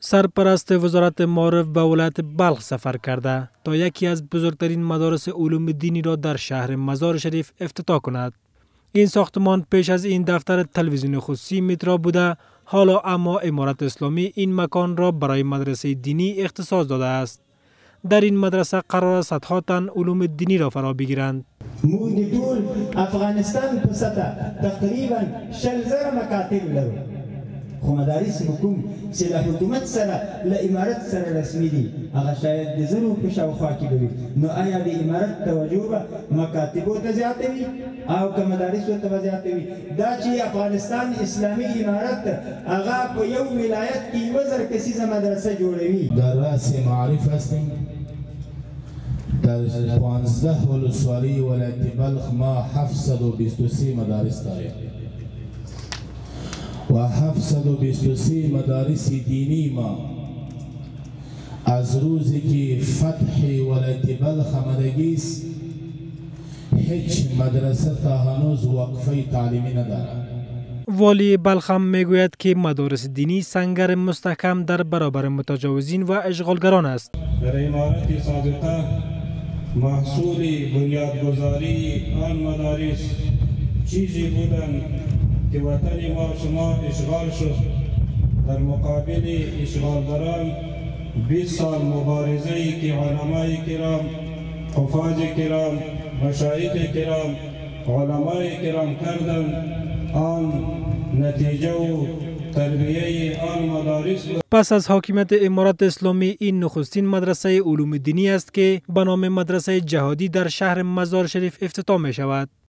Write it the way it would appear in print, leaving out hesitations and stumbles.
سرپرست وزارت معارف به ولایت بلخ سفر کرده تا یکی از بزرگترین مدارس علوم دینی را در شهر مزار شریف افتتاح کند. این ساختمان پیش از این دفتر تلویزیون خصوصی مترا بوده، حالا اما امارت اسلامی این مکان را برای مدرسه دینی اختصاص داده است. در این مدرسه قرار است صدها تن علوم دینی را فرا بگیرند. موږ ټول افغانستان په سطح تقریبا 60,000 مکاتب لرو. خو مدارس حکوم چې له حکومت سره له امارت سره رسمي دي هغه شاید د زرو په شاوخوا کې وي. نو آیا د امارت توجه به مکاتبو ته زیاتوي او که مدارسو ته زیاتوي؟ دا چې افغانستان اسلامي امارت هغه په یو ولایت کې 1000 کسیزه مدرسه جوړوي. در رأس معارف هستیم. در 15 ولسوالی ولایت بلخ ما 723 مدارس داریم و 723 مدارس دینی ما از روزی که فتح ولایت بلخ آمدگی است هیچ مدرسه تا هنوز وقفه تعلیمی ندارد. والی بلخ هم میگوید که مدارس دینی سنگر مستحکم در برابر متجاوزین و اشغالگران است. در امارت سابقه محصول بنیادگذاری آن مدارس چیزی بودند که وطن ما شما اشغال شد. در مقابل اشغالگران 20 سال مبارزه ای که علمای کرام، حفاظ کرام، مشایخ کرام، علمای کرام کردند، آن نتیجه و تربیه آن مدارس بود. پس از حاکمیت امارت اسلامی این نخستین مدرسه علوم دینی است که به نام مدرسه جهادی در شهر مزار شریف افتتاح می شود.